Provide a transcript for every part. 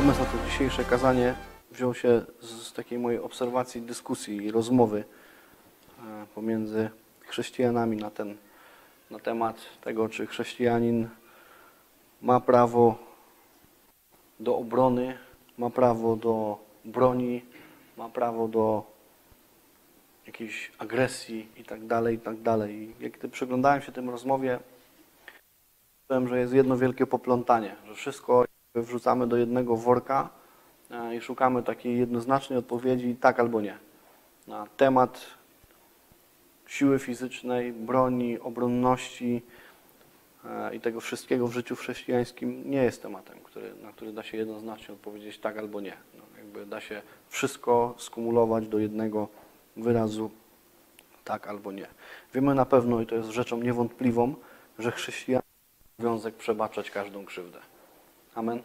Pomysł na to dzisiejsze kazanie wziął się z takiej mojej obserwacji, dyskusji i rozmowy pomiędzy chrześcijanami na temat tego, czy chrześcijanin ma prawo do obrony, ma prawo do broni, ma prawo do jakiejś agresji i tak dalej, i tak dalej. I gdy przyglądałem się tym rozmowie, wiem, że jest jedno wielkie poplątanie, że wszystko wrzucamy do jednego worka i szukamy takiej jednoznacznej odpowiedzi tak albo nie. Na temat siły fizycznej, broni, obronności i tego wszystkiego w życiu chrześcijańskim nie jest tematem, na który da się jednoznacznie odpowiedzieć tak albo nie. Jakby da się wszystko skumulować do jednego wyrazu tak albo nie. Wiemy na pewno, i to jest rzeczą niewątpliwą, że chrześcijanin ma obowiązek przebaczać każdą krzywdę. Amen.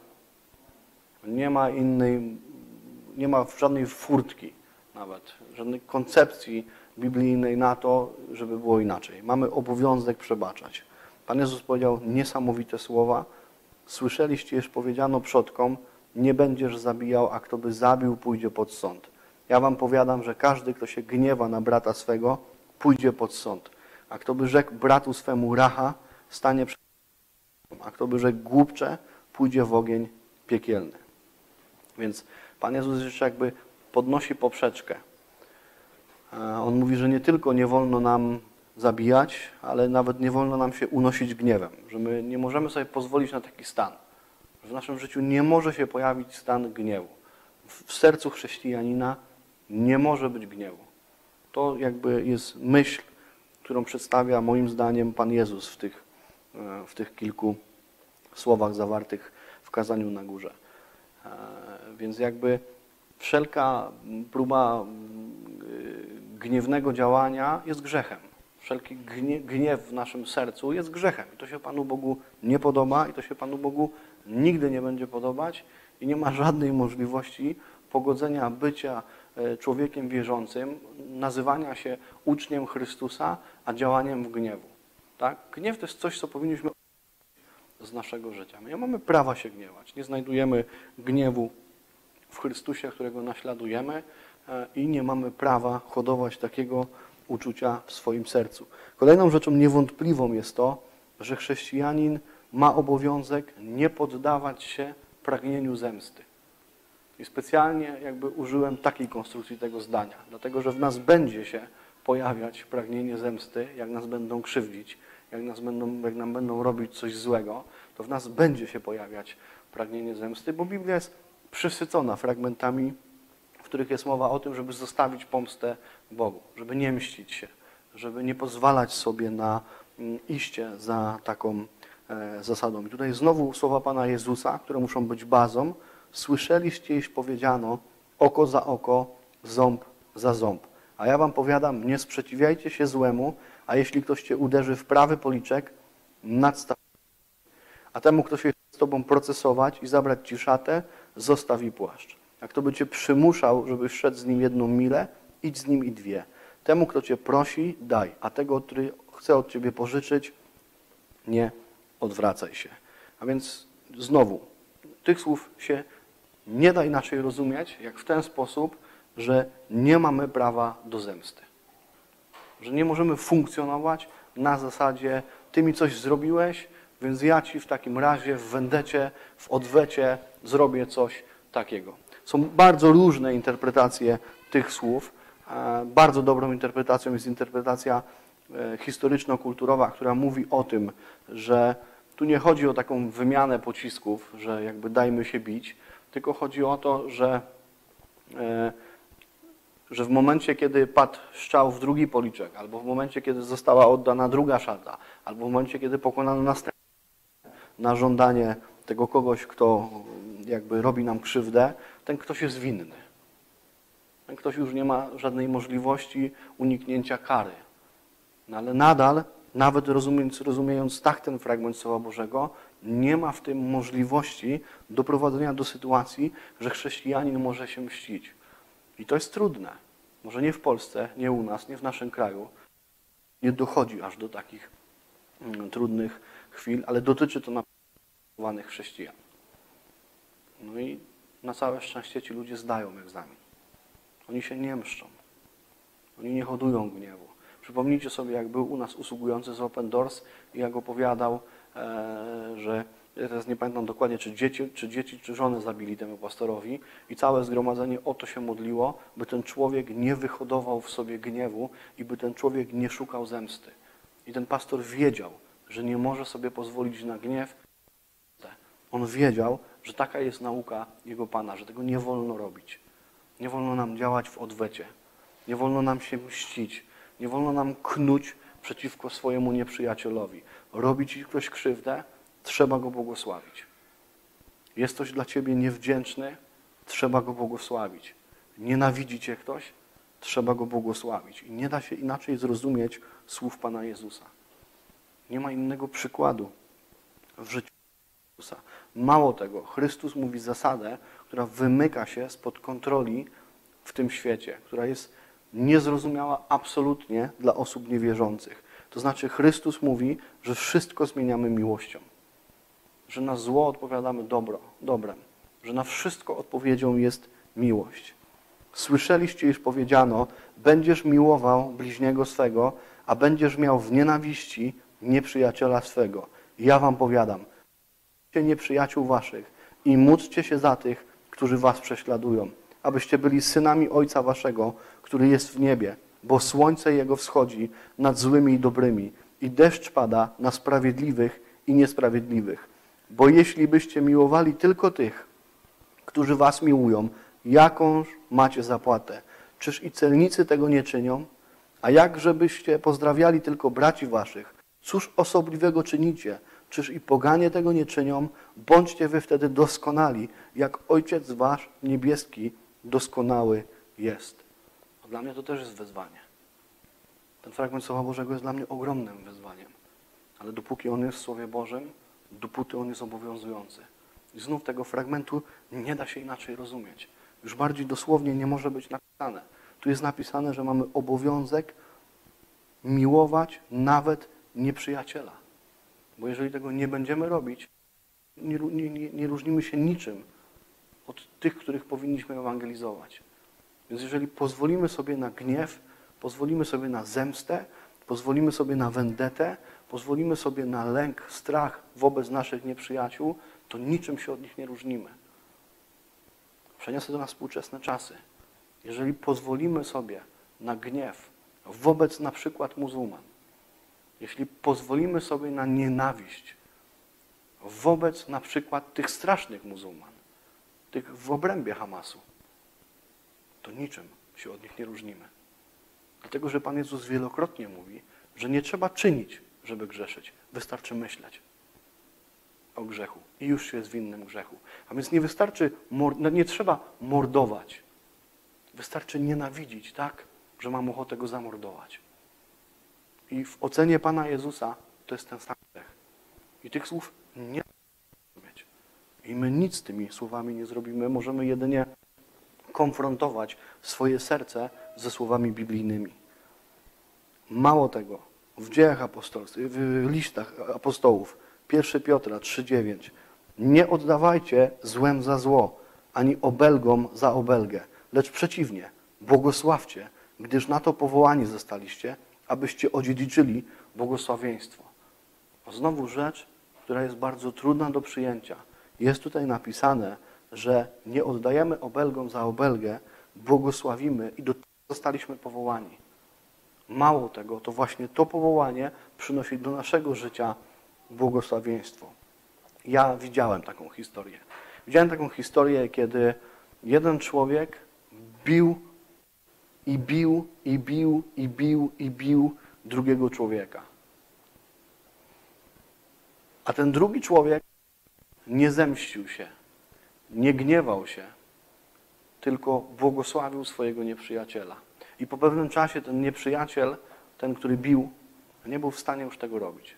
Nie ma żadnej furtki nawet, żadnej koncepcji biblijnej na to, żeby było inaczej. Mamy obowiązek przebaczać. Pan Jezus powiedział niesamowite słowa. Słyszeliście, już powiedziano przodkom, nie będziesz zabijał, a kto by zabił, pójdzie pod sąd. Ja wam powiadam, że każdy, kto się gniewa na brata swego, pójdzie pod sąd. A kto by rzekł bratu swemu racha, stanie przed sądem. A kto by rzekł głupcze, pójdzie w ogień piekielny. Więc Pan Jezus jeszcze jakby podnosi poprzeczkę. On mówi, że nie tylko nie wolno nam zabijać, ale nawet nie wolno nam się unosić gniewem. Że my nie możemy sobie pozwolić na taki stan. Że w naszym życiu nie może się pojawić stan gniewu. W sercu chrześcijanina nie może być gniewu. To jakby jest myśl, którą przedstawia moim zdaniem Pan Jezus w tych kilku słowach zawartych w kazaniu na górze. Więc jakby wszelka próba gniewnego działania jest grzechem. Wszelki gniew w naszym sercu jest grzechem. I to się Panu Bogu nie podoba i to się Panu Bogu nigdy nie będzie podobać i nie ma żadnej możliwości pogodzenia bycia człowiekiem wierzącym, nazywania się uczniem Chrystusa, a działaniem w gniewu. Tak? Gniew to jest coś, co powinniśmy z naszego życia. My nie mamy prawa się gniewać. Nie znajdujemy gniewu w Chrystusie, którego naśladujemy i nie mamy prawa hodować takiego uczucia w swoim sercu. Kolejną rzeczą niewątpliwą jest to, że chrześcijanin ma obowiązek nie poddawać się pragnieniu zemsty. I specjalnie jakby użyłem takiej konstrukcji tego zdania, dlatego że w nas będzie się pojawiać pragnienie zemsty, jak nas będą krzywdzić, jak nam będą robić coś złego, to w nas będzie się pojawiać pragnienie zemsty, bo Biblia jest przysycona fragmentami, w których jest mowa o tym, żeby zostawić pomstę Bogu, żeby nie mścić się, żeby nie pozwalać sobie na iście za taką zasadą. I tutaj znowu słowa Pana Jezusa, które muszą być bazą. Słyszeliście, iż powiedziano oko za oko, ząb za ząb. A ja wam powiadam, nie sprzeciwiajcie się złemu, a jeśli ktoś cię uderzy w prawy policzek, nadstaw. A temu, kto się z tobą procesować i zabrać ci szatę, zostaw i płaszcz. A kto by cię przymuszał, żebyś szedł z nim 1 milę, idź z nim i 2. Temu, kto cię prosi, daj, a tego, który chce od ciebie pożyczyć, nie odwracaj się. A więc znowu, tych słów się nie da inaczej rozumieć, jak w ten sposób, że nie mamy prawa do zemsty. Że nie możemy funkcjonować na zasadzie ty mi coś zrobiłeś, więc ja ci w takim razie w wendecie, w odwecie zrobię coś takiego. Są bardzo różne interpretacje tych słów. Bardzo dobrą interpretacją jest interpretacja historyczno-kulturowa, która mówi o tym, że tu nie chodzi o taką wymianę pocisków, że jakby dajmy się bić, tylko chodzi o to, że w momencie, kiedy padł strzał w drugi policzek, albo w momencie, kiedy została oddana druga szata, albo w momencie, kiedy pokonano następne na żądanie tego kogoś, kto jakby robi nam krzywdę, ten ktoś jest winny. Ten ktoś już nie ma żadnej możliwości uniknięcia kary. No ale nadal, nawet rozumiejąc tak ten fragment Słowa Bożego, nie ma w tym możliwości doprowadzenia do sytuacji, że chrześcijanin może się mścić. I to jest trudne. Może nie w Polsce, nie u nas, nie w naszym kraju. Nie dochodzi aż do takich trudnych chwil, ale dotyczy to naprawdę chrześcijan. No i Na całe szczęście ci ludzie zdają egzamin. Oni się nie mszczą. Oni nie hodują gniewu. Przypomnijcie sobie, jak był u nas usługujący z Open Doors i jak opowiadał, że ja teraz nie pamiętam dokładnie, czy żonę zabili temu pastorowi i całe zgromadzenie o to się modliło, by ten człowiek nie wyhodował w sobie gniewu i by ten człowiek nie szukał zemsty. I ten pastor wiedział, że nie może sobie pozwolić na gniew. On wiedział, że taka jest nauka jego Pana, że tego nie wolno robić. Nie wolno nam działać w odwecie. Nie wolno nam się mścić. Nie wolno nam knuć przeciwko swojemu nieprzyjacielowi. Robi ci ktoś krzywdę, trzeba go błogosławić. Jest ktoś dla ciebie niewdzięczny, trzeba go błogosławić. Nienawidzi cię ktoś, trzeba go błogosławić. I nie da się inaczej zrozumieć słów Pana Jezusa. Nie ma innego przykładu w życiu Jezusa. Mało tego, Chrystus mówi zasadę, która wymyka się spod kontroli w tym świecie, która jest niezrozumiała absolutnie dla osób niewierzących. To znaczy Chrystus mówi, że wszystko zmieniamy miłością. Że na zło odpowiadamy dobrem. Że na wszystko odpowiedzią jest miłość. Słyszeliście, iż powiedziano, będziesz miłował bliźniego swego, a będziesz miał w nienawiści nieprzyjaciela swego. Ja wam powiadam, nieprzyjaciół waszych i módlcie się za tych, którzy was prześladują, abyście byli synami Ojca waszego, który jest w niebie, bo słońce Jego wschodzi nad złymi i dobrymi i deszcz pada na sprawiedliwych i niesprawiedliwych. Bo jeśli byście miłowali tylko tych, którzy was miłują, jakąż macie zapłatę? Czyż i celnicy tego nie czynią? A jakże byście pozdrawiali tylko braci waszych? Cóż osobliwego czynicie? Czyż i poganie tego nie czynią? Bądźcie wy wtedy doskonali, jak Ojciec wasz niebieski doskonały jest. Dla mnie to też jest wyzwanie. Ten fragment Słowa Bożego jest dla mnie ogromnym wyzwaniem. Ale dopóki on jest w Słowie Bożym, dopóty on jest obowiązujący. I znów tego fragmentu nie da się inaczej rozumieć. Już bardziej dosłownie nie może być napisane. Tu jest napisane, że mamy obowiązek miłować nawet nieprzyjaciela. Bo jeżeli tego nie będziemy robić, nie różnimy się niczym od tych, których powinniśmy ewangelizować. Więc jeżeli pozwolimy sobie na gniew, pozwolimy sobie na zemstę, pozwolimy sobie na wendetę, pozwolimy sobie na lęk, strach wobec naszych nieprzyjaciół, to niczym się od nich nie różnimy. Przeniosę to na współczesne czasy. Jeżeli pozwolimy sobie na gniew wobec na przykład muzułman, jeśli pozwolimy sobie na nienawiść wobec na przykład tych strasznych muzułman, tych w obrębie Hamasu, to niczym się od nich nie różnimy. Dlatego, że Pan Jezus wielokrotnie mówi, że nie trzeba czynić, żeby grzeszyć. Wystarczy myśleć o grzechu i już się jest w innym grzechu. A więc nie wystarczy, nie trzeba mordować. Wystarczy nienawidzić, tak, że mam ochotę go zamordować. I w ocenie Pana Jezusa to jest ten sam grzech. I tych słów nie rozumieć. I my nic z tymi słowami nie zrobimy. Możemy jedynie konfrontować swoje serce ze słowami biblijnymi. Mało tego, w dziejach apostolskich, w listach apostołów, 1 Piotra 3,9 nie oddawajcie złem za zło, ani obelgom za obelgę, lecz przeciwnie, błogosławcie, gdyż na to powołani zostaliście, abyście odziedziczyli błogosławieństwo. Znowu rzecz, która jest bardzo trudna do przyjęcia. Jest tutaj napisane, że nie oddajemy obelgom za obelgę, błogosławimy i do tego zostaliśmy powołani. Mało tego, to właśnie to powołanie przynosi do naszego życia błogosławieństwo. Ja widziałem taką historię. Widziałem taką historię, kiedy jeden człowiek bił i bił, i bił, i bił, i bił drugiego człowieka. A ten drugi człowiek nie zemścił się, nie gniewał się, tylko błogosławił swojego nieprzyjaciela. I po pewnym czasie ten nieprzyjaciel, ten, który bił, nie był w stanie już tego robić.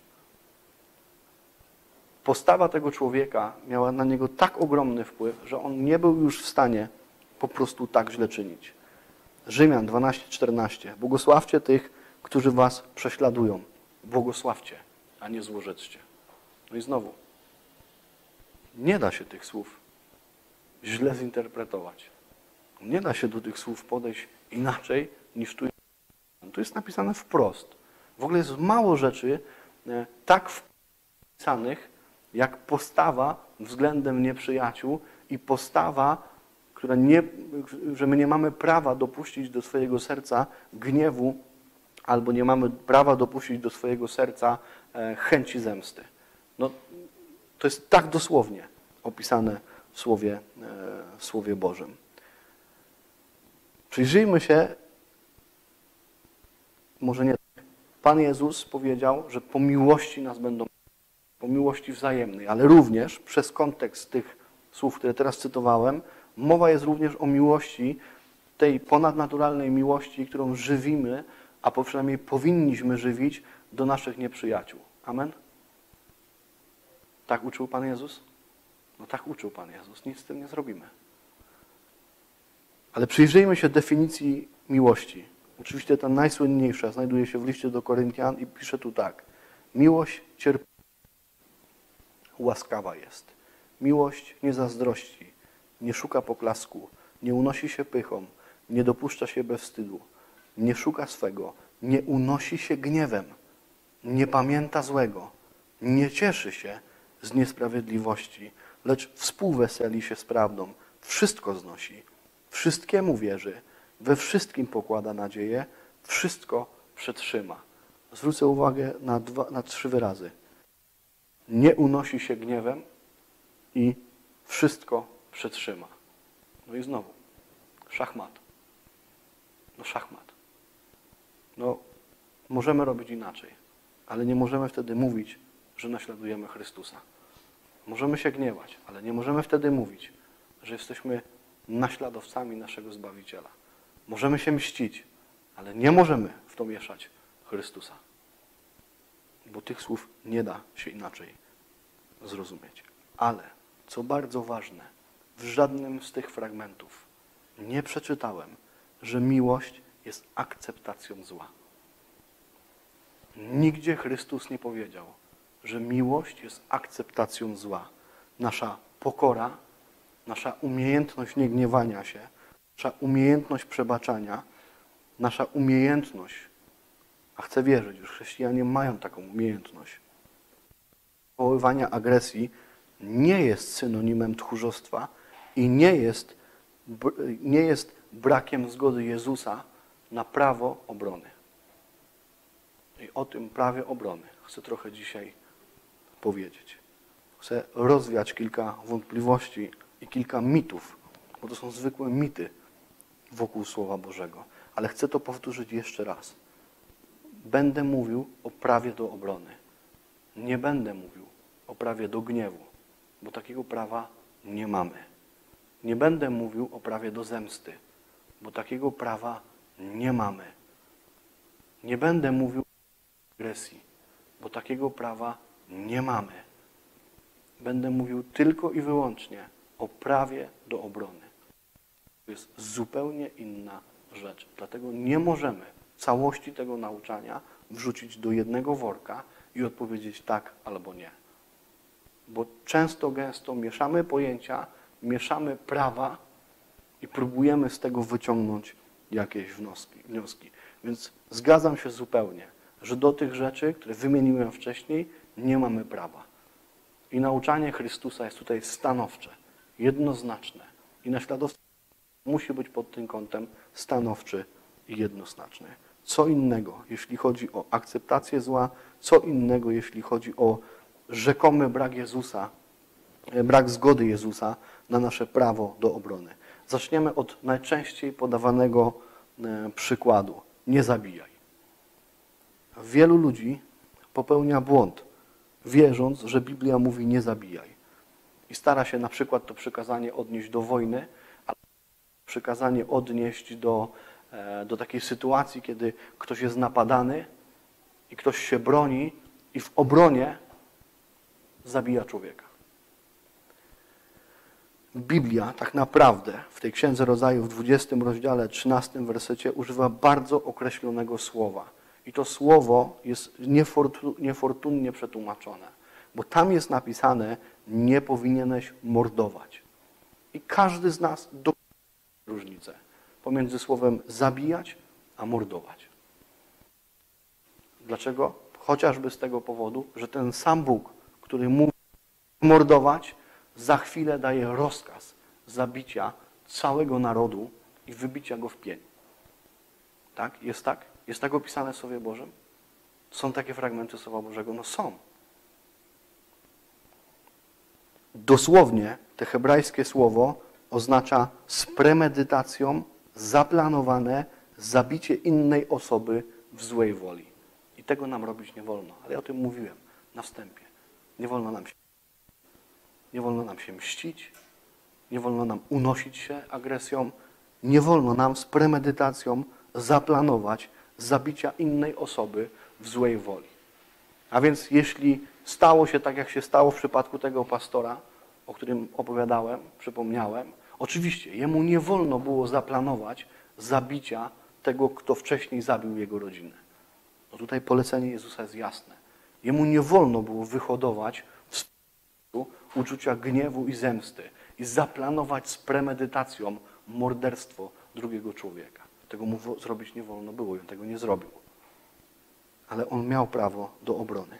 Postawa tego człowieka miała na niego tak ogromny wpływ, że on nie był już w stanie po prostu tak źle czynić. Rzymian 12:14. Błogosławcie tych, którzy was prześladują. Błogosławcie, a nie złorzeczcie. No i znowu, nie da się tych słów źle zinterpretować. Nie da się do tych słów podejść inaczej niż tu jest. Tu jest napisane wprost. W ogóle jest mało rzeczy tak wpisanych, jak postawa względem nieprzyjaciół i postawa, że my nie mamy prawa dopuścić do swojego serca gniewu, albo nie mamy prawa dopuścić do swojego serca chęci zemsty. No, to jest tak dosłownie opisane w Słowie Bożym. Przyjrzyjmy się, może nie tak. Pan Jezus powiedział, że po miłości nas będą, po miłości wzajemnej, ale również przez kontekst tych słów, które teraz cytowałem, mowa jest również o miłości, tej ponadnaturalnej miłości, którą żywimy, a przynajmniej powinniśmy żywić do naszych nieprzyjaciół. Amen? Tak uczył Pan Jezus? No tak uczył Pan Jezus. Nic z tym nie zrobimy. Ale przyjrzyjmy się definicji miłości. Oczywiście ta najsłynniejsza znajduje się w liście do Koryntian i pisze tu tak. Miłość cierpi, łaskawa jest. Miłość nie zazdrości, nie szuka poklasku, nie unosi się pychą, nie dopuszcza się bezwstydu, nie szuka swego, nie unosi się gniewem, nie pamięta złego, nie cieszy się z niesprawiedliwości, lecz współweseli się z prawdą, wszystko znosi, wszystkiemu wierzy, we wszystkim pokłada nadzieję, wszystko przetrzyma. Zwrócę uwagę na 3 wyrazy. Nie unosi się gniewem i wszystko przetrzyma. No i znowu, szachmat. No szachmat. No, możemy robić inaczej, ale nie możemy wtedy mówić, że naśladujemy Chrystusa. Możemy się gniewać, ale nie możemy wtedy mówić, że jesteśmy naśladowcami naszego Zbawiciela. Możemy się mścić, ale nie możemy w to mieszać Chrystusa. Bo tych słów nie da się inaczej zrozumieć. Ale, co bardzo ważne, w żadnym z tych fragmentów nie przeczytałem, że miłość jest akceptacją zła. Nigdzie Chrystus nie powiedział, że miłość jest akceptacją zła. Nasza pokora, nasza umiejętność nie gniewania się, nasza umiejętność przebaczania, nasza umiejętność, a chcę wierzyć, że chrześcijanie mają taką umiejętność, wywoływania agresji nie jest synonimem tchórzostwa i nie jest brakiem zgody Jezusa na prawo obrony. I o tym prawie obrony chcę trochę dzisiaj powiedzieć. Chcę rozwiać kilka wątpliwości i kilka mitów, bo to są zwykłe mity wokół Słowa Bożego. Ale chcę to powtórzyć jeszcze raz. Będę mówił o prawie do obrony. Nie będę mówił o prawie do gniewu, bo takiego prawa nie mamy. Nie będę mówił o prawie do zemsty, bo takiego prawa nie mamy. Nie będę mówił o agresji, bo takiego prawa nie mamy. Będę mówił tylko i wyłącznie o prawie do obrony. To jest zupełnie inna rzecz. Dlatego nie możemy całości tego nauczania wrzucić do jednego worka i odpowiedzieć tak albo nie. Bo często, gęsto mieszamy pojęcia, mieszamy prawa i próbujemy z tego wyciągnąć jakieś wnioski. Więc zgadzam się zupełnie, że do tych rzeczy, które wymieniłem wcześniej, nie mamy prawa. I nauczanie Chrystusa jest tutaj stanowcze, jednoznaczne. I naśladowca musi być pod tym kątem stanowczy i jednoznaczny. Co innego, jeśli chodzi o akceptację zła, co innego, jeśli chodzi o rzekomy brak zgody Jezusa na nasze prawo do obrony. Zaczniemy od najczęściej podawanego przykładu. Nie zabijaj. Wielu ludzi popełnia błąd, wierząc, że Biblia mówi nie zabijaj. I stara się na przykład to przykazanie odnieść do wojny, a przykazanie odnieść do takiej sytuacji, kiedy ktoś jest napadany i ktoś się broni i w obronie zabija człowieka. Biblia tak naprawdę w tej Księdze Rodzaju w 20 rozdziale, 13 wersecie używa bardzo określonego słowa. I to słowo jest niefortunnie przetłumaczone. Bo tam jest napisane, nie powinieneś mordować. I każdy z nas dokona różnicę pomiędzy słowem zabijać, a mordować. Dlaczego? Chociażby z tego powodu, że ten sam Bóg, który mówi mordować, za chwilę daje rozkaz zabicia całego narodu i wybicia go w pień. Tak? Jest tak? Jest tak opisane w Słowie Bożym? Są takie fragmenty Słowa Bożego? No są. Dosłownie te hebrajskie słowo oznacza z premedytacją zaplanowane zabicie innej osoby w złej woli. I tego nam robić nie wolno. Ale ja o tym mówiłem na wstępie. Nie wolno nam się mścić, nie wolno nam unosić się agresją, nie wolno nam z premedytacją zaplanować zabicia innej osoby w złej woli. A więc jeśli stało się tak, jak się stało w przypadku tego pastora, o którym opowiadałem, przypomniałem, oczywiście jemu nie wolno było zaplanować zabicia tego, kto wcześniej zabił jego rodzinę. No tutaj polecenie Jezusa jest jasne. Jemu nie wolno było wyhodować w uczucia gniewu i zemsty i zaplanować z premedytacją morderstwo drugiego człowieka. Tego mu zrobić nie wolno było i on tego nie zrobił. Ale on miał prawo do obrony.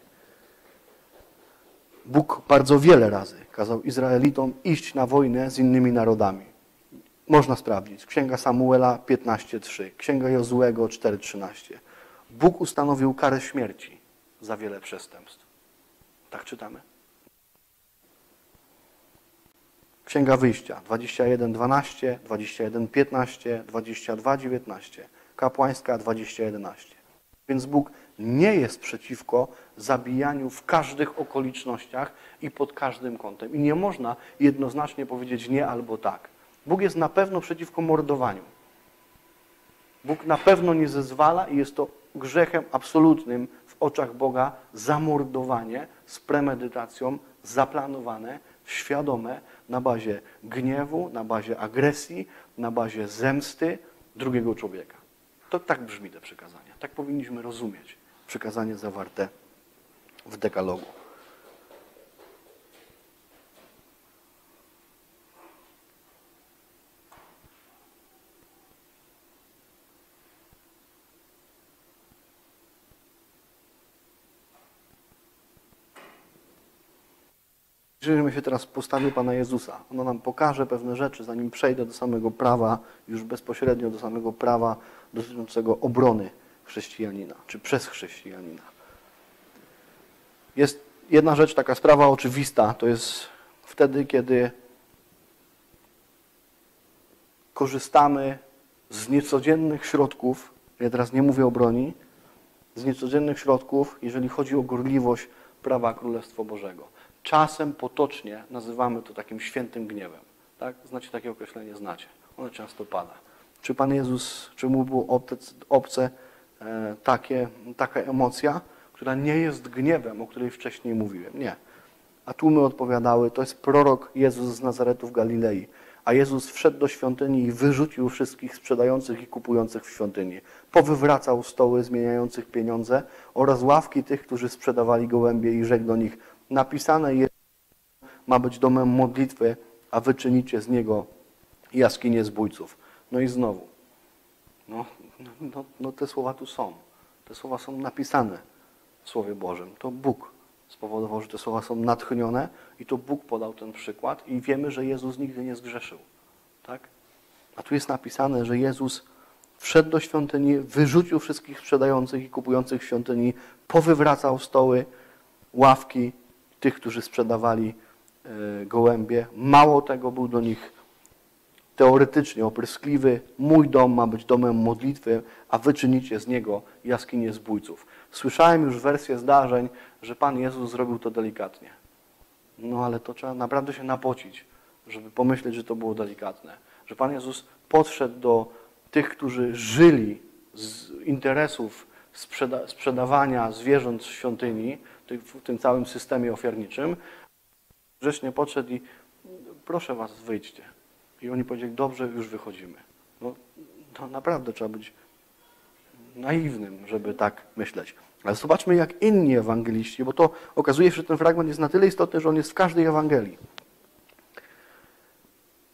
Bóg bardzo wiele razy kazał Izraelitom iść na wojnę z innymi narodami. Można sprawdzić. Księga Samuela 15:3, Księga Jozuego 4:13. Bóg ustanowił karę śmierci za wiele przestępstw. Tak czytamy. Księga Wyjścia 21:12, 21:15, 22:19, Kapłańska 20:11. Więc Bóg nie jest przeciwko zabijaniu w każdych okolicznościach i pod każdym kątem. I nie można jednoznacznie powiedzieć nie albo tak. Bóg jest na pewno przeciwko mordowaniu. Bóg na pewno nie zezwala i jest to grzechem absolutnym w oczach Boga zamordowanie z premedytacją, zaplanowane, świadome, na bazie gniewu, na bazie agresji, na bazie zemsty drugiego człowieka. To tak brzmi te przykazania. Tak powinniśmy rozumieć przykazanie zawarte w dekalogu. Przyjrzyjmy się teraz postawie Pana Jezusa. Ono nam pokaże pewne rzeczy, zanim przejdę do samego prawa, już bezpośrednio do samego prawa dotyczącego obrony chrześcijanina, czy przez chrześcijanina. Jest jedna rzecz, taka sprawa oczywista, to jest wtedy, kiedy korzystamy z niecodziennych środków, ja teraz nie mówię o broni, z niecodziennych środków, jeżeli chodzi o gorliwość prawa Królestwa Bożego. Czasem potocznie nazywamy to takim świętym gniewem. Tak? Znacie takie określenie? Znacie. Ono często pada. Czy Pan Jezus, czy mu było obce taka emocja, która nie jest gniewem, o której wcześniej mówiłem? Nie. A tłumy odpowiadały, to jest prorok Jezus z Nazaretu w Galilei. A Jezus wszedł do świątyni i wyrzucił wszystkich sprzedających i kupujących w świątyni. Powywracał stoły zmieniających pieniądze oraz ławki tych, którzy sprzedawali gołębie i rzekł do nich: napisane jest, ma być domem modlitwy, a wy czynicie z niego jaskinię zbójców. No i znowu, te słowa tu są. Te słowa są napisane w Słowie Bożym. To Bóg spowodował, że te słowa są natchnione i to Bóg podał ten przykład i wiemy, że Jezus nigdy nie zgrzeszył. Tak? A tu jest napisane, że Jezus wszedł do świątyni, wyrzucił wszystkich sprzedających i kupujących w świątyni, powywracał stoły, ławki tych, którzy sprzedawali gołębie. Mało tego, był do nich teoretycznie opryskliwy. Mój dom ma być domem modlitwy, a wy czynicie z niego jaskinię zbójców. Słyszałem już wersję zdarzeń, że Pan Jezus zrobił to delikatnie. No ale to trzeba naprawdę się napocić, żeby pomyśleć, że to było delikatne. Że Pan Jezus podszedł do tych, którzy żyli z interesów sprzedawania zwierząt z świątyni, w tym całym systemie ofiarniczym, grzecznie podszedł i proszę was, wyjdźcie. I oni powiedzieli, dobrze, już wychodzimy. No, to naprawdę trzeba być naiwnym, żeby tak myśleć. Ale zobaczmy, jak inni ewangeliści, bo to okazuje się, że ten fragment jest na tyle istotny, że on jest w każdej Ewangelii.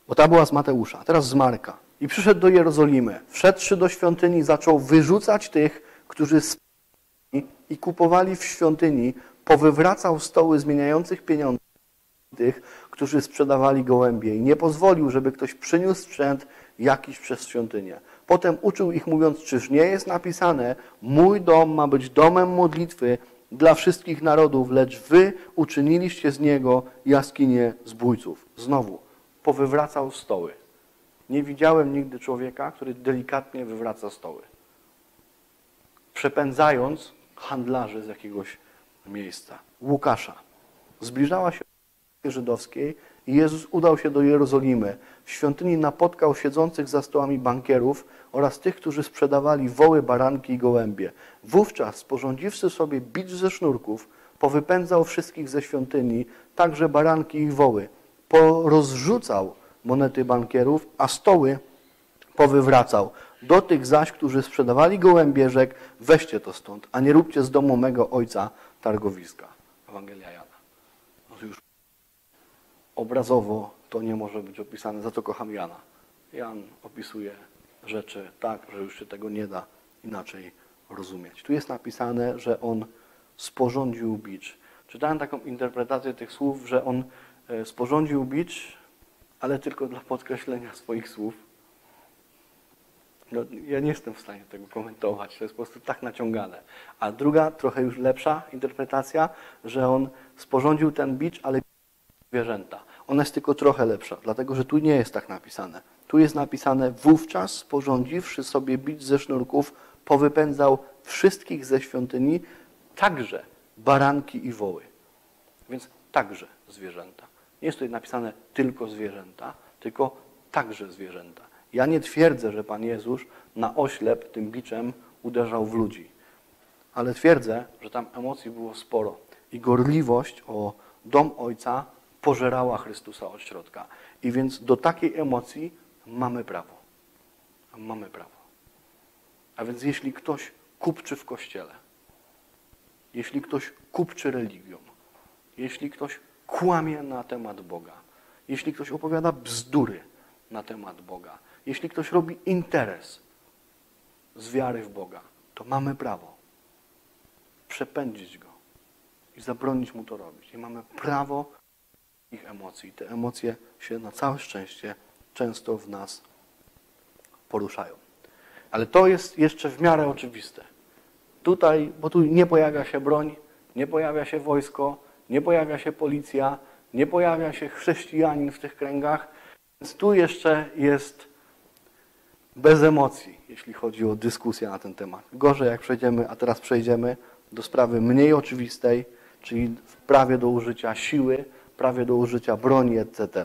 Bo ta była z Mateusza, a teraz z Marka. I przyszedł do Jerozolimy. Wszedłszy do świątyni, zaczął wyrzucać tych, którzy spali i kupowali w świątyni, powywracał stoły zmieniających pieniądze tych, którzy sprzedawali gołębie i nie pozwolił, żeby ktoś przyniósł sprzęt jakiś przez świątynię. Potem uczył ich, mówiąc, czyż nie jest napisane, mój dom ma być domem modlitwy dla wszystkich narodów, lecz wy uczyniliście z niego jaskinię zbójców. Znowu, powywracał stoły. Nie widziałem nigdy człowieka, który delikatnie wywraca stoły. Przepędzając handlarzy z jakiegoś miejsca. Łukasza. Zbliżała się żydowskiej i Jezus udał się do Jerozolimy. W świątyni napotkał siedzących za stołami bankierów oraz tych, którzy sprzedawali woły, baranki i gołębie. Wówczas, sporządziwszy sobie bicz ze sznurków, powypędzał wszystkich ze świątyni, także baranki i woły. Porozrzucał monety bankierów, a stoły powywracał. Do tych zaś, którzy sprzedawali gołębie, rzekł, weźcie to stąd, a nie róbcie z domu mego ojca targowiska. Ewangelia Jana. No już obrazowo to nie może być opisane, za to kocham Jana. Jan opisuje rzeczy tak, że już się tego nie da inaczej rozumieć. Tu jest napisane, że on sporządził bicz. Czytałem taką interpretację tych słów, że on sporządził bicz, ale tylko dla podkreślenia swoich słów. No, ja nie jestem w stanie tego komentować, to jest po prostu tak naciągane. A druga, trochę już lepsza interpretacja, że on sporządził ten bicz, ale zwierzęta. Ona jest tylko trochę lepsza, dlatego że tu nie jest tak napisane. Tu jest napisane, wówczas sporządziwszy sobie bicz ze sznurków, powypędzał wszystkich ze świątyni, także baranki i woły. Więc także zwierzęta. Nie jest tutaj napisane tylko zwierzęta, tylko także zwierzęta. Ja nie twierdzę, że Pan Jezus na oślep tym biczem uderzał w ludzi. Ale twierdzę, że tam emocji było sporo. I gorliwość o dom Ojca pożerała Chrystusa od środka. I więc do takiej emocji mamy prawo. Mamy prawo. A więc jeśli ktoś kupczy w Kościele, jeśli ktoś kupczy religią, jeśli ktoś kłamie na temat Boga, jeśli ktoś opowiada bzdury na temat Boga, jeśli ktoś robi interes z wiary w Boga, to mamy prawo przepędzić go i zabronić mu to robić. I mamy prawo ich emocji. Te emocje się na całe szczęście często w nas poruszają. Ale to jest jeszcze w miarę oczywiste. Tutaj, bo tu nie pojawia się broń, nie pojawia się wojsko, nie pojawia się policja, nie pojawia się chrześcijanin w tych kręgach, więc tu jeszcze jest bez emocji, jeśli chodzi o dyskusję na ten temat. Gorzej jak przejdziemy, a teraz przejdziemy do sprawy mniej oczywistej, czyli w prawie do użycia siły, prawie do użycia broni, etc.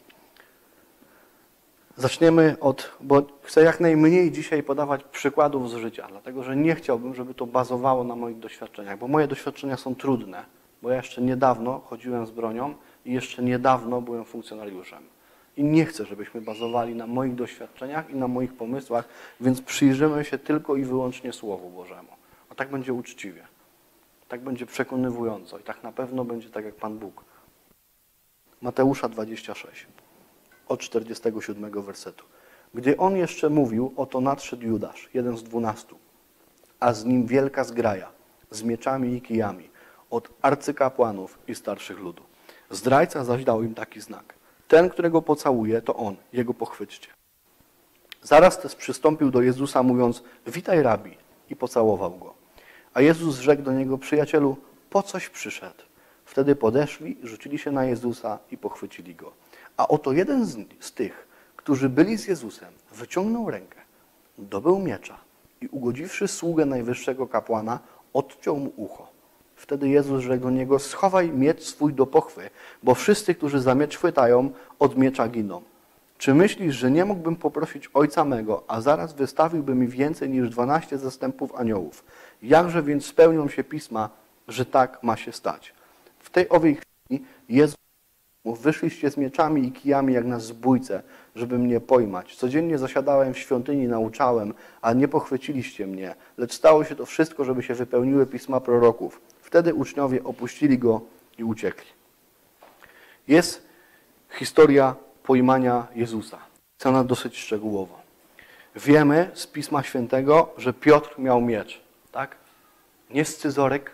Zaczniemy bo chcę jak najmniej dzisiaj podawać przykładów z życia, dlatego że nie chciałbym, żeby to bazowało na moich doświadczeniach, bo moje doświadczenia są trudne, bo ja jeszcze niedawno chodziłem z bronią i jeszcze niedawno byłem funkcjonariuszem. I nie chcę, żebyśmy bazowali na moich doświadczeniach i na moich pomysłach, więc przyjrzymy się tylko i wyłącznie Słowu Bożemu. A tak będzie uczciwie, tak będzie przekonywująco i tak na pewno będzie tak jak Pan Bóg. Mateusza 26, od 47 wersetu. Gdy on jeszcze mówił, oto nadszedł Judasz, jeden z 12, a z nim wielka zgraja, z mieczami i kijami, od arcykapłanów i starszych ludu. Zdrajca zaś dał im taki znak. Ten, którego pocałuje, to on, jego pochwyćcie. Zaraz też przystąpił do Jezusa, mówiąc, witaj rabi, i pocałował go. A Jezus rzekł do niego, przyjacielu, po coś przyszedł? Wtedy podeszli, rzucili się na Jezusa i pochwycili go. A oto jeden z tych, którzy byli z Jezusem, wyciągnął rękę, dobył miecza i ugodziwszy sługę najwyższego kapłana, odciął mu ucho. Wtedy Jezus rzekł do niego, schowaj miecz swój do pochwy, bo wszyscy, którzy za miecz chwytają, od miecza giną. Czy myślisz, że nie mógłbym poprosić Ojca mego, a zaraz wystawiłby mi więcej niż 12 zastępów aniołów? Jakże więc spełnią się pisma, że tak ma się stać? W tej owej chwili Jezus mówi, wyszliście z mieczami i kijami jak na zbójce, żeby mnie pojmać. Codziennie zasiadałem w świątyni, nauczałem, a nie pochwyciliście mnie. Lecz stało się to wszystko, żeby się wypełniły pisma proroków. Wtedy uczniowie opuścili go i uciekli. Jest historia pojmania Jezusa. Scena dosyć szczegółowo. Wiemy z Pisma Świętego, że Piotr miał miecz. Tak? Nie scyzoryk,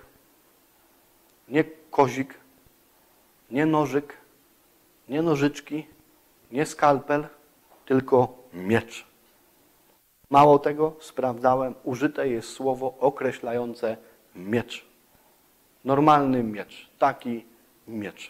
nie kozik, nie nożyk, nie nożyczki, nie skalpel, tylko miecz. Mało tego, sprawdzałem, użyte jest słowo określające miecz. Normalny miecz, taki miecz.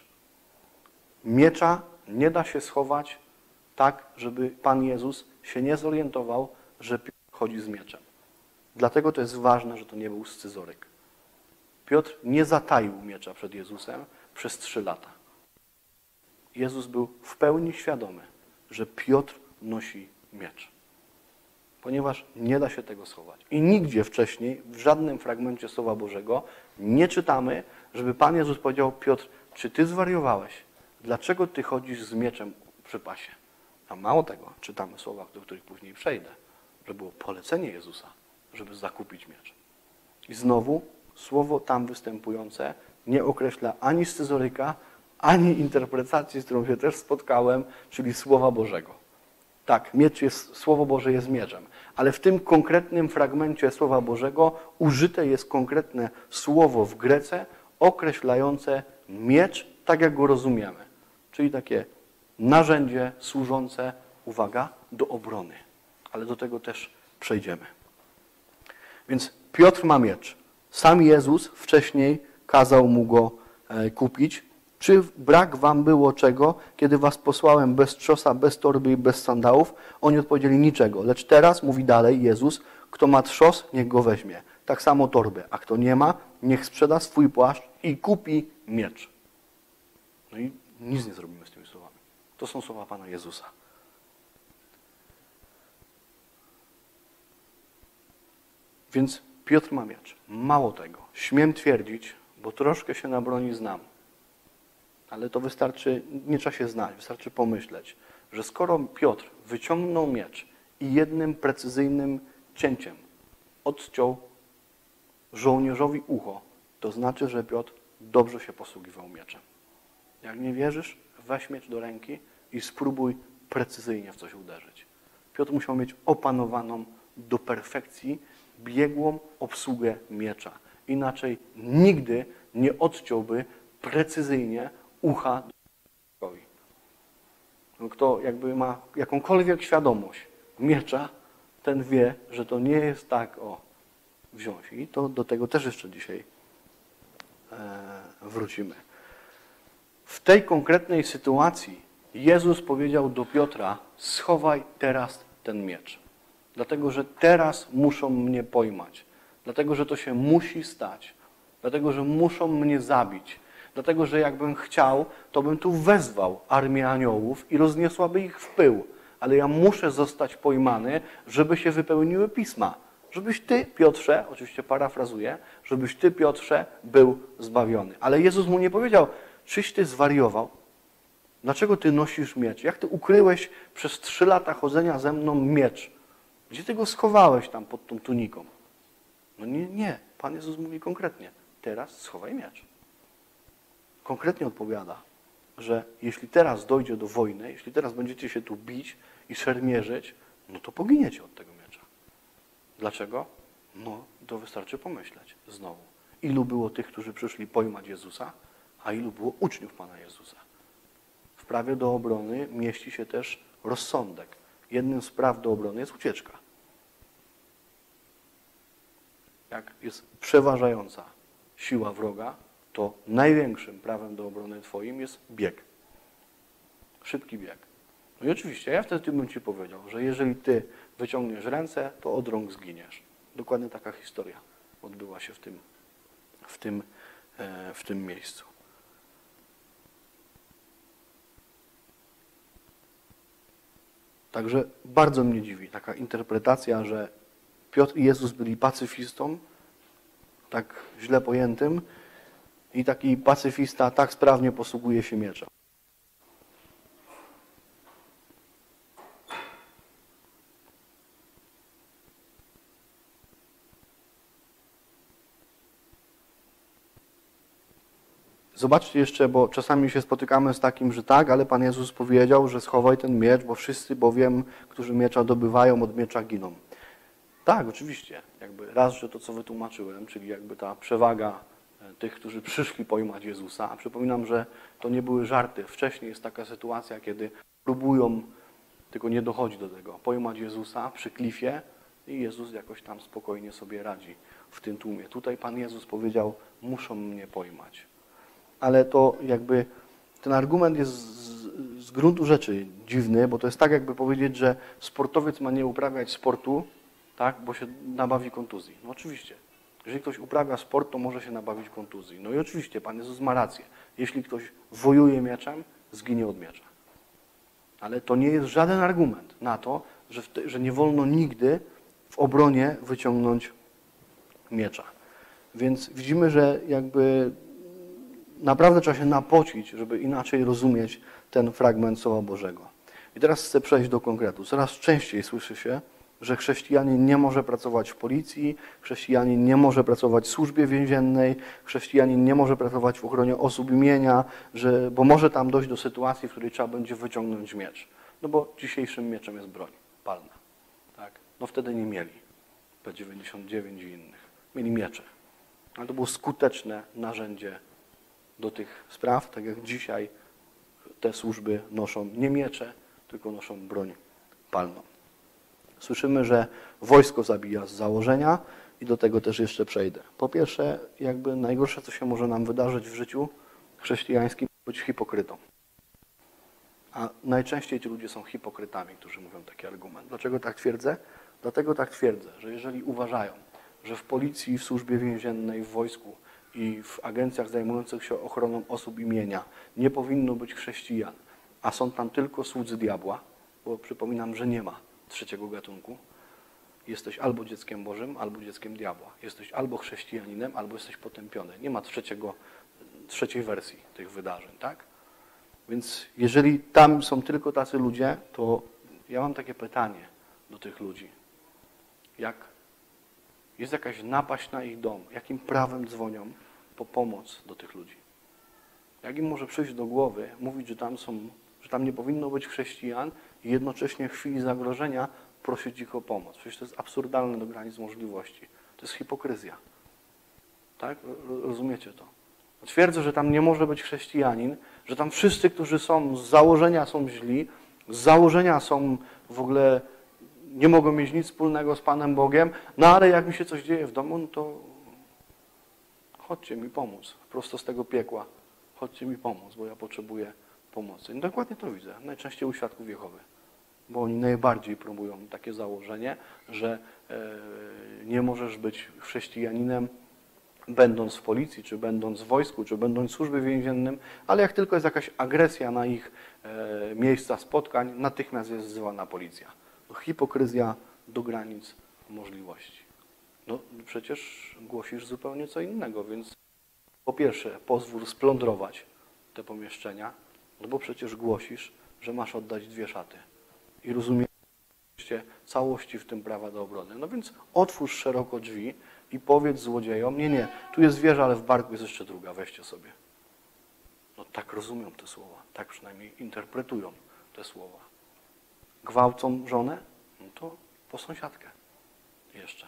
Miecza nie da się schować tak, żeby Pan Jezus się nie zorientował, że Piotr chodzi z mieczem. Dlatego to jest ważne, że to nie był scyzoryk. Piotr nie zataił miecza przed Jezusem przez 3 lata. Jezus był w pełni świadomy, że Piotr nosi miecz. Ponieważ nie da się tego schować. I nigdzie wcześniej, w żadnym fragmencie Słowa Bożego nie czytamy, żeby Pan Jezus powiedział: Piotr, czy ty zwariowałeś? Dlaczego ty chodzisz z mieczem przy pasie? A mało tego, czytamy słowa, do których później przejdę, że było polecenie Jezusa, żeby zakupić miecz. I znowu słowo tam występujące nie określa ani scyzoryka, ani interpretacji, z którą się też spotkałem, czyli Słowa Bożego. Tak, Słowo Boże jest mieczem, ale w tym konkretnym fragmencie Słowa Bożego użyte jest konkretne słowo w Grece określające miecz, tak jak go rozumiemy. Czyli takie narzędzie służące, uwaga, do obrony. Ale do tego też przejdziemy. Więc Piotr ma miecz. Sam Jezus wcześniej kazał mu go kupić. Czy brak wam było czego, kiedy was posłałem bez trzosa, bez torby i bez sandałów? Oni odpowiedzieli: niczego. Lecz teraz, mówi dalej Jezus, kto ma trzos, niech go weźmie. Tak samo torbę. A kto nie ma, niech sprzeda swój płaszcz i kupi miecz. No i nic nie zrobimy z tymi słowami. To są słowa Pana Jezusa. Więc Piotr ma miecz. Mało tego. Śmiem twierdzić, bo troszkę się na broni znam, ale to wystarczy, nie trzeba się znać, wystarczy pomyśleć, że skoro Piotr wyciągnął miecz i jednym precyzyjnym cięciem odciął żołnierzowi ucho, to znaczy, że Piotr dobrze się posługiwał mieczem. Jak nie wierzysz, weź miecz do ręki i spróbuj precyzyjnie w coś uderzyć. Piotr musiał mieć opanowaną do perfekcji biegłą obsługę miecza. Inaczej nigdy nie odciąłby precyzyjnie ucha człowiekowi. No, kto jakby ma jakąkolwiek świadomość miecza, ten wie, że to nie jest tak, wziąć. I to do tego też jeszcze dzisiaj wrócimy. W tej konkretnej sytuacji Jezus powiedział do Piotra: schowaj teraz ten miecz. Dlatego, że teraz muszą mnie pojmać. Dlatego, że to się musi stać. Dlatego, że muszą mnie zabić. Dlatego, że jakbym chciał, to bym tu wezwał armię aniołów i rozniosłaby ich w pył. Ale ja muszę zostać pojmany, żeby się wypełniły pisma. Żebyś ty, Piotrze, oczywiście parafrazuję, żebyś ty, Piotrze, był zbawiony. Ale Jezus mu nie powiedział: czyś ty zwariował? Dlaczego ty nosisz miecz? Jak ty ukryłeś przez 3 lata chodzenia ze mną miecz? Gdzie ty go schowałeś tam pod tą tuniką? No nie. Pan Jezus mówi konkretnie: teraz schowaj miecz. Konkretnie odpowiada, że jeśli teraz dojdzie do wojny, jeśli teraz będziecie się tu bić i szermierzyć, no to poginiecie od tego miecza. Dlaczego? No, to wystarczy pomyśleć znowu. Ilu było tych, którzy przyszli pojmać Jezusa, a ilu było uczniów Pana Jezusa? W prawie do obrony mieści się też rozsądek. Jednym z praw do obrony jest ucieczka. Jak jest przeważająca siła wroga, to największym prawem do obrony twoim jest bieg. Szybki bieg. No i oczywiście, ja wtedy bym ci powiedział, że jeżeli ty wyciągniesz ręce, to od rąk zginiesz. Dokładnie taka historia odbyła się w tym miejscu. Także bardzo mnie dziwi taka interpretacja, że Piotr i Jezus byli pacyfistą, tak źle pojętym, i taki pacyfista tak sprawnie posługuje się mieczem. zobaczcie jeszcze, bo czasami się spotykamy z takim, że tak, ale Pan Jezus powiedział, że schowaj ten miecz, bo wszyscy bowiem, którzy miecza dobywają, od miecza giną. Tak, oczywiście. Jakby raz, że to, co wytłumaczyłem, czyli jakby ta przewaga tych, którzy przyszli pojmać Jezusa. A przypominam, że to nie były żarty. Wcześniej jest taka sytuacja, kiedy próbują, tylko nie dochodzi do tego, pojmać Jezusa przy klifie i Jezus jakoś tam spokojnie sobie radzi w tym tłumie. Tutaj Pan Jezus powiedział, muszą mnie pojmać. Ale to jakby ten argument jest z gruntu rzeczy dziwny, bo to jest tak, jakby powiedzieć, że sportowiec ma nie uprawiać sportu, tak, bo się nabawi kontuzji. No oczywiście. Jeżeli ktoś uprawia sport, to może się nabawić kontuzji. No i oczywiście, Pan Jezus ma rację. Jeśli ktoś wojuje mieczem, zginie od miecza. Ale to nie jest żaden argument na to, że nie wolno nigdy w obronie wyciągnąć miecza. Więc widzimy, że jakby naprawdę trzeba się napocić, żeby inaczej rozumieć ten fragment Słowa Bożego. I teraz chcę przejść do konkretu. Coraz częściej słyszy się, że chrześcijanin nie może pracować w policji, chrześcijanin nie może pracować w służbie więziennej, chrześcijanin nie może pracować w ochronie osób i mienia, bo może tam dojść do sytuacji, w której trzeba będzie wyciągnąć miecz. No bo dzisiejszym mieczem jest broń palna. Tak? No wtedy nie mieli P99 i innych. Mieli miecze. Ale to było skuteczne narzędzie do tych spraw, tak jak dzisiaj te służby noszą nie miecze, tylko noszą broń palną. Słyszymy, że wojsko zabija z założenia i do tego też jeszcze przejdę. Po pierwsze, jakby najgorsze, co się może nam wydarzyć w życiu chrześcijańskim, być hipokrytą. A najczęściej ci ludzie są hipokrytami, którzy mówią taki argument. Dlaczego tak twierdzę? Dlatego tak twierdzę, że jeżeli uważają, że w policji, w służbie więziennej, w wojsku i w agencjach zajmujących się ochroną osób i mienia nie powinno być chrześcijan, a są tam tylko słudzy diabła, bo przypominam, że nie ma trzeciego gatunku. Jesteś albo dzieckiem Bożym, albo dzieckiem diabła. Jesteś albo chrześcijaninem, albo jesteś potępiony. Nie ma trzeciej wersji tych wydarzeń, tak? Więc jeżeli tam są tylko tacy ludzie, to ja mam takie pytanie do tych ludzi. Jak jest jakaś napaść na ich dom, jakim prawem dzwonią po pomoc do tych ludzi? Jak im może przyjść do głowy, mówić, że tam nie powinno być chrześcijan i jednocześnie w chwili zagrożenia prosić ich o pomoc? Przecież to jest absurdalne do granic możliwości. To jest hipokryzja. Tak? Rozumiecie to? Twierdzę, że tam nie może być chrześcijanin, że tam wszyscy, którzy są z założenia są źli, z założenia są w ogóle, nie mogą mieć nic wspólnego z Panem Bogiem, no ale jak mi się coś dzieje w domu, no to chodźcie mi pomóc, prosto z tego piekła. Chodźcie mi pomóc, bo ja potrzebuję pomocy. No dokładnie to widzę, najczęściej u świadków Jehowy, bo oni najbardziej promują takie założenie, że nie możesz być chrześcijaninem, będąc w policji, czy będąc w wojsku, czy będąc w służbie więziennym, ale jak tylko jest jakaś agresja na ich miejsca spotkań, natychmiast jest wzywana policja. No, hipokryzja do granic możliwości. No przecież głosisz zupełnie co innego, więc po pierwsze pozwól splądrować te pomieszczenia, no bo przecież głosisz, że masz oddać 2 szaty i rozumiesz całości w tym prawa do obrony. No więc otwórz szeroko drzwi i powiedz złodziejom, nie, tu jest wieża, ale w barku jest jeszcze druga, weźcie sobie. No tak rozumią te słowa, tak przynajmniej interpretują te słowa. Gwałcą żonę? No to po sąsiadkę jeszcze.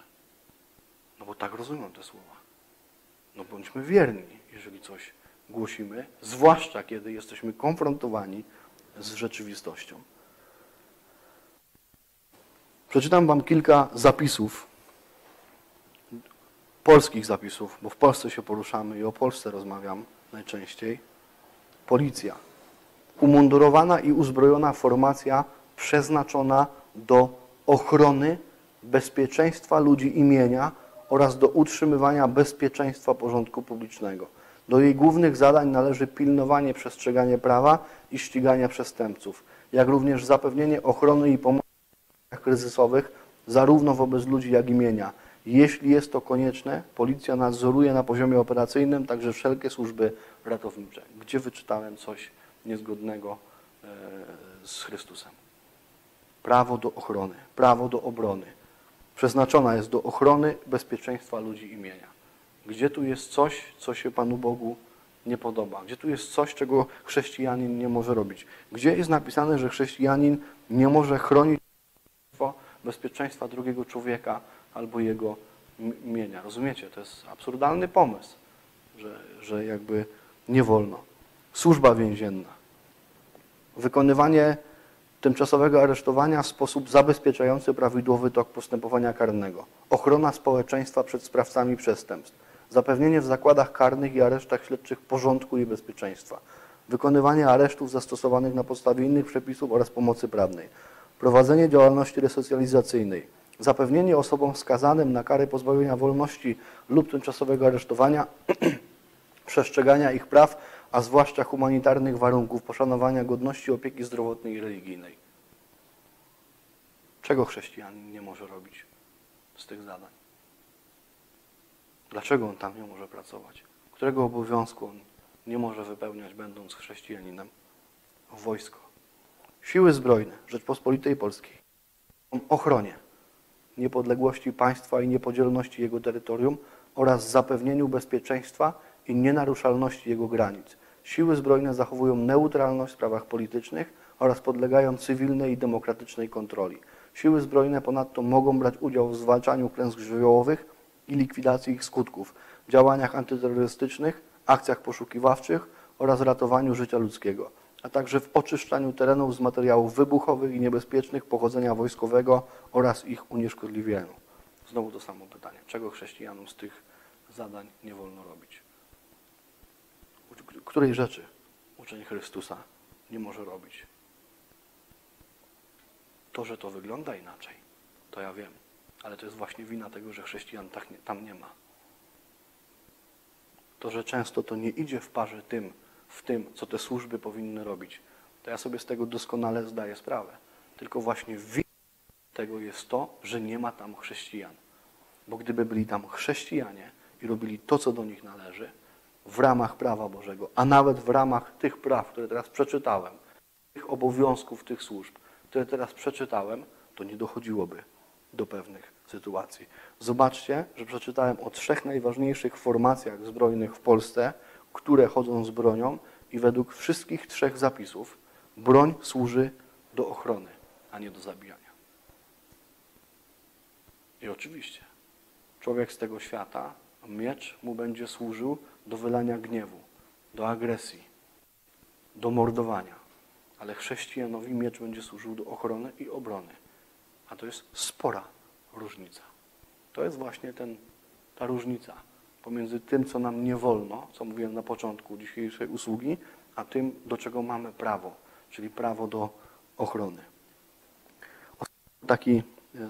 No bo tak rozumią te słowa. No bądźmy wierni, jeżeli coś głosimy, zwłaszcza kiedy jesteśmy konfrontowani z rzeczywistością. Przeczytam wam kilka zapisów, polskich zapisów, bo w Polsce się poruszamy i o Polsce rozmawiam najczęściej. Policja. Umundurowana i uzbrojona formacja przeznaczona do ochrony bezpieczeństwa ludzi i mienia oraz do utrzymywania bezpieczeństwa porządku publicznego. Do jej głównych zadań należy pilnowanie przestrzegania prawa i ścigania przestępców, jak również zapewnienie ochrony i pomocy w sytuacjach kryzysowych zarówno wobec ludzi, jak i mienia. Jeśli jest to konieczne, policja nadzoruje na poziomie operacyjnym także wszelkie służby ratownicze. Gdzie wyczytałem coś niezgodnego z Chrystusem? Prawo do ochrony, prawo do obrony. Przeznaczona jest do ochrony bezpieczeństwa ludzi i mienia. Gdzie tu jest coś, co się Panu Bogu nie podoba? Gdzie tu jest coś, czego chrześcijanin nie może robić? Gdzie jest napisane, że chrześcijanin nie może chronić bezpieczeństwa drugiego człowieka albo jego mienia? Rozumiecie? To jest absurdalny pomysł, że jakby nie wolno. Służba więzienna. Wykonywanie tymczasowego aresztowania w sposób zabezpieczający prawidłowy tok postępowania karnego. Ochrona społeczeństwa przed sprawcami przestępstw. Zapewnienie w zakładach karnych i aresztach śledczych porządku i bezpieczeństwa. Wykonywanie aresztów zastosowanych na podstawie innych przepisów oraz pomocy prawnej. Prowadzenie działalności resocjalizacyjnej. Zapewnienie osobom skazanym na karę pozbawienia wolności lub tymczasowego aresztowania przestrzegania ich praw, a zwłaszcza humanitarnych warunków poszanowania godności opieki zdrowotnej i religijnej. Czego chrześcijanin nie może robić z tych zadań? Dlaczego on tam nie może pracować? Którego obowiązku on nie może wypełniać, będąc chrześcijaninem? Wojsko. Siły zbrojne Rzeczpospolitej Polskiej o ochronie niepodległości państwa i niepodzielności jego terytorium oraz zapewnieniu bezpieczeństwa i nienaruszalności jego granic. Siły zbrojne zachowują neutralność w sprawach politycznych oraz podlegają cywilnej i demokratycznej kontroli. Siły zbrojne ponadto mogą brać udział w zwalczaniu klęsk żywiołowych i likwidacji ich skutków, działaniach antyterrorystycznych, akcjach poszukiwawczych oraz ratowaniu życia ludzkiego, a także w oczyszczaniu terenów z materiałów wybuchowych i niebezpiecznych pochodzenia wojskowego oraz ich unieszkodliwieniu. Znowu to samo pytanie. Czego chrześcijanom z tych zadań nie wolno robić? Której rzeczy uczeń Chrystusa nie może robić? To, że to wygląda inaczej, to ja wiem. Ale to jest właśnie wina tego, że chrześcijan tam nie ma. To, że często to nie idzie w parze w tym, co te służby powinny robić, to ja sobie z tego doskonale zdaję sprawę. Tylko właśnie wina tego jest to, że nie ma tam chrześcijan. Bo gdyby byli tam chrześcijanie i robili to, co do nich należy, w ramach prawa Bożego, a nawet w ramach tych praw, które teraz przeczytałem, tych obowiązków, tych służb, które teraz przeczytałem, to nie dochodziłoby do pewnych sytuacji. Zobaczcie, że przeczytałem o 3 najważniejszych formacjach zbrojnych w Polsce, które chodzą z bronią i według wszystkich 3 zapisów broń służy do ochrony, a nie do zabijania. I oczywiście człowiek z tego świata, miecz mu będzie służył do wylania gniewu, do agresji, do mordowania. Ale chrześcijanowi miecz będzie służył do ochrony i obrony. A to jest spora różnica. To jest właśnie ta różnica pomiędzy tym, co nam nie wolno, co mówiłem na początku dzisiejszej usługi, a tym, do czego mamy prawo, czyli prawo do ochrony. Taki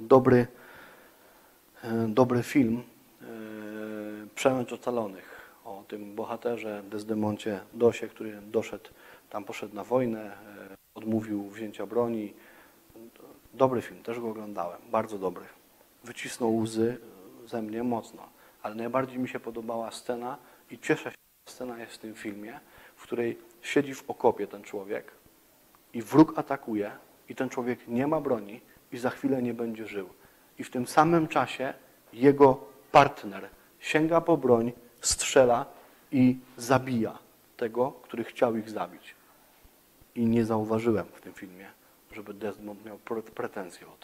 dobry film Przemęcz Ocalonych o tym bohaterze Desdemoncie Dosie, który poszedł na wojnę, odmówił wzięcia broni. Dobry film, też go oglądałem, bardzo dobry. Wycisnął łzy ze mnie mocno, ale najbardziej mi się podobała scena i cieszę się, że scena jest w tym filmie, w której siedzi w okopie ten człowiek i wróg atakuje i ten człowiek nie ma broni i za chwilę nie będzie żył. I w tym samym czasie jego partner sięga po broń, strzela i zabija tego, który chciał ich zabić. I nie zauważyłem w tym filmie, żeby Desmond miał pretensje o to.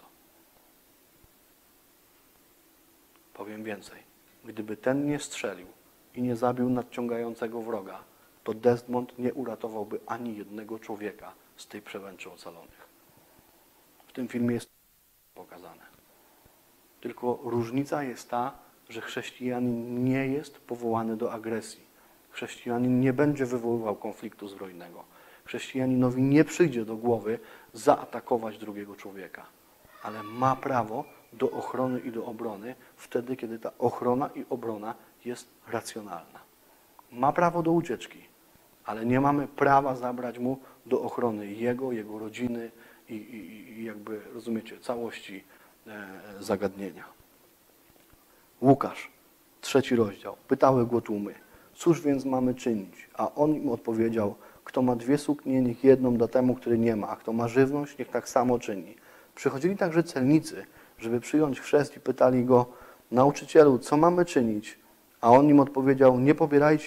Powiem więcej. Gdyby ten nie strzelił i nie zabił nadciągającego wroga, to Desmond nie uratowałby ani jednego człowieka z tej przemęczy ocalonych. W tym filmie jest pokazane. Tylko różnica jest ta, że chrześcijanin nie jest powołany do agresji. Chrześcijanin nie będzie wywoływał konfliktu zbrojnego. Chrześcijaninowi nie przyjdzie do głowy zaatakować drugiego człowieka, ale ma prawo do ochrony i do obrony wtedy, kiedy ta ochrona i obrona jest racjonalna. Ma prawo do ucieczki, ale nie mamy prawa zabrać mu do ochrony jego rodziny i jakby, rozumiecie, całości zagadnienia. Łukasz, 3 rozdział. Pytały go tłumy, cóż więc mamy czynić? A on im odpowiedział, kto ma 2 suknie, niech jedną da temu, który nie ma, a kto ma żywność, niech tak samo czyni. Przychodzili także celnicy, żeby przyjąć chrzest i pytali go, nauczycielu, co mamy czynić? A on im odpowiedział, nie pobierajcie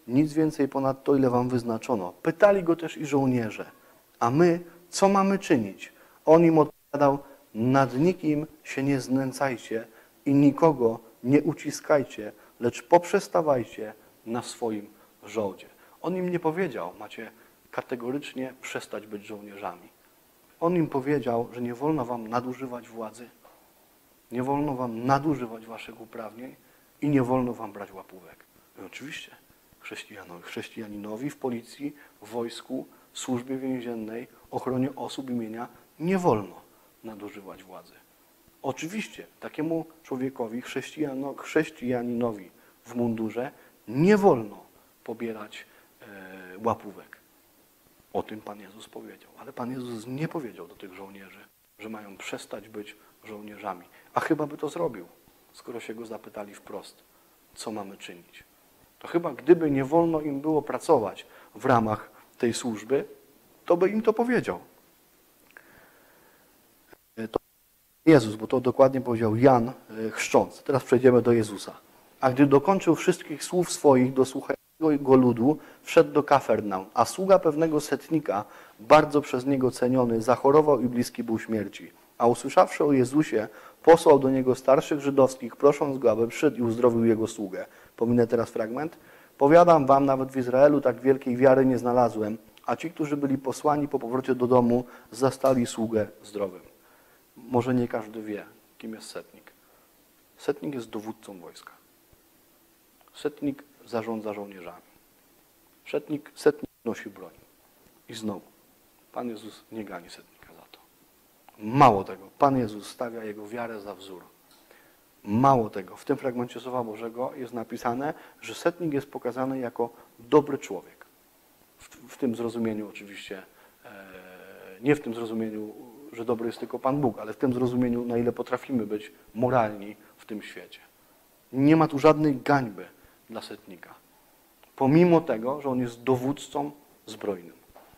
nic więcej ponad to, ile wam wyznaczono. Pytali go też i żołnierze, a my co mamy czynić? On im odpowiadał, nad nikim się nie znęcajcie i nikogo nie uciskajcie, lecz poprzestawajcie na swoim żołdzie. On im nie powiedział, macie kategorycznie przestać być żołnierzami. On im powiedział, że nie wolno wam nadużywać władzy, nie wolno wam nadużywać waszych uprawnień i nie wolno wam brać łapówek. I oczywiście chrześcijaninowi w policji, w wojsku, w służbie więziennej, ochronie osób i mienia nie wolno nadużywać władzy. Oczywiście takiemu człowiekowi, chrześcijaninowi w mundurze nie wolno pobierać łapówek. O tym Pan Jezus powiedział. Ale Pan Jezus nie powiedział do tych żołnierzy, że mają przestać być żołnierzami. A chyba by to zrobił, skoro się go zapytali wprost, co mamy czynić. To chyba gdyby nie wolno im było pracować w ramach tej służby, to by im to powiedział. To Jezus, bo to dokładnie powiedział Jan chrzcząc. Teraz przejdziemy do Jezusa. A gdy dokończył wszystkich słów swoich do słuchającego go ludu, wszedł do Kafarnaum, a sługa pewnego setnika, bardzo przez niego ceniony, zachorował i bliski był śmierci. A usłyszawszy o Jezusie, posłał do niego starszych żydowskich, prosząc go, aby przyszedł i uzdrowił jego sługę. Pominę teraz fragment. Powiadam wam, nawet w Izraelu tak wielkiej wiary nie znalazłem, a ci, którzy byli posłani po powrocie do domu, zastali sługę zdrowym. Może nie każdy wie, kim jest setnik. Setnik jest dowódcą wojska. Setnik zarządza żołnierzami. Setnik nosi broń. I znowu, Pan Jezus nie gani setnika za to. Mało tego, Pan Jezus stawia jego wiarę za wzór. Mało tego, w tym fragmencie Słowa Bożego jest napisane, że setnik jest pokazany jako dobry człowiek. W tym zrozumieniu oczywiście, nie w tym zrozumieniu, że dobry jest tylko Pan Bóg, ale w tym zrozumieniu, na ile potrafimy być moralni w tym świecie. Nie ma tu żadnej gańby dla setnika. Pomimo tego, że on jest dowódcą zbrojnym.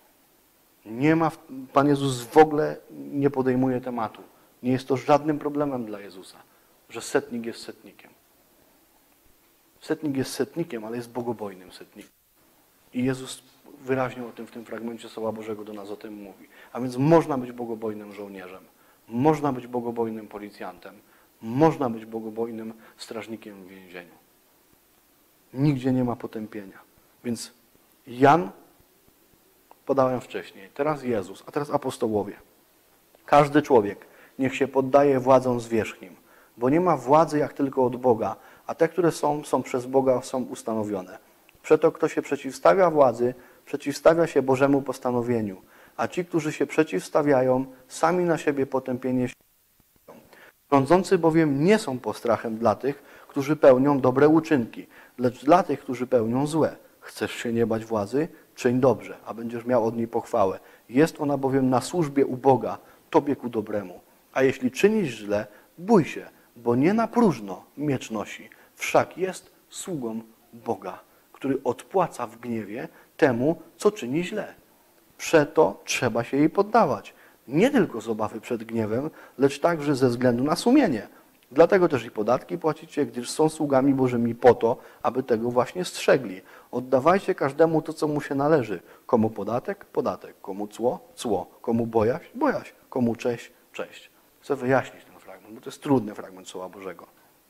Pan Jezus w ogóle nie podejmuje tematu. Nie jest to żadnym problemem dla Jezusa, że setnik jest setnikiem. Setnik jest setnikiem, ale jest bogobojnym setnikiem. I Jezus wyraźnie o tym w tym fragmencie Słowa Bożego do nas o tym mówi. A więc można być bogobojnym żołnierzem, można być bogobojnym policjantem, można być bogobojnym strażnikiem w więzieniu. Nigdzie nie ma potępienia. Więc Jan podałem wcześniej, teraz Jezus, a teraz apostołowie. Każdy człowiek niech się poddaje władzom zwierzchnim, bo nie ma władzy jak tylko od Boga, a te, które są przez Boga, są ustanowione. Przeto kto się przeciwstawia władzy, przeciwstawia się Bożemu postanowieniu, a ci, którzy się przeciwstawiają, sami na siebie potępienie ściągają. Rządzący bowiem nie są postrachem dla tych, którzy pełnią dobre uczynki, lecz dla tych, którzy pełnią złe. Chcesz się nie bać władzy? Czyń dobrze, a będziesz miał od niej pochwałę. Jest ona bowiem na służbie u Boga, tobie ku dobremu. A jeśli czynisz źle, bój się, bo nie na próżno miecz nosi. Wszak jest sługą Boga, który odpłaca w gniewie temu, co czyni źle. Przeto trzeba się jej poddawać. Nie tylko z obawy przed gniewem, lecz także ze względu na sumienie. Dlatego też i podatki płacicie, gdyż są sługami Bożymi po to, aby tego właśnie strzegli. Oddawajcie każdemu to, co mu się należy. Komu podatek? Podatek. Komu cło? Cło. Komu bojaźń? Bojaźń. Komu cześć? Cześć. Chcę wyjaśnić ten fragment, bo to jest trudny fragment Słowa Bożego.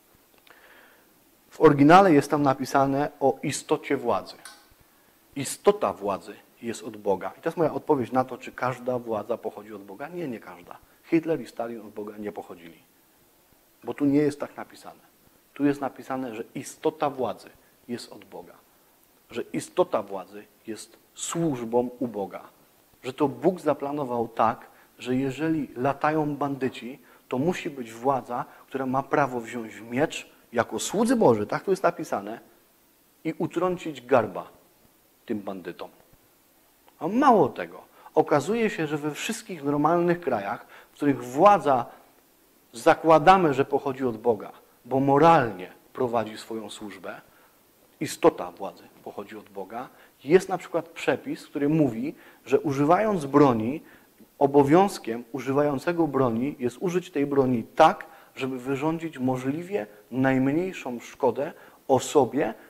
W oryginale jest tam napisane o istocie władzy. Istota władzy jest od Boga. I to jest moja odpowiedź na to, czy każda władza pochodzi od Boga. Nie, nie każda. Hitler i Stalin od Boga nie pochodzili. Bo tu nie jest tak napisane. Tu jest napisane, że istota władzy jest od Boga. Że istota władzy jest służbą u Boga. Że to Bóg zaplanował tak, że jeżeli latają bandyci, to musi być władza, która ma prawo wziąć miecz jako słudzy Boży, tak tu jest napisane, i utrącić garba tym bandytom. A mało tego, okazuje się, że we wszystkich normalnych krajach, w których władza zakładamy, że pochodzi od Boga, bo moralnie prowadzi swoją służbę, istota władzy pochodzi od Boga, jest na przykład przepis, który mówi, że używając broni, obowiązkiem używającego broni jest użyć tej broni tak, żeby wyrządzić możliwie najmniejszą szkodę osobie,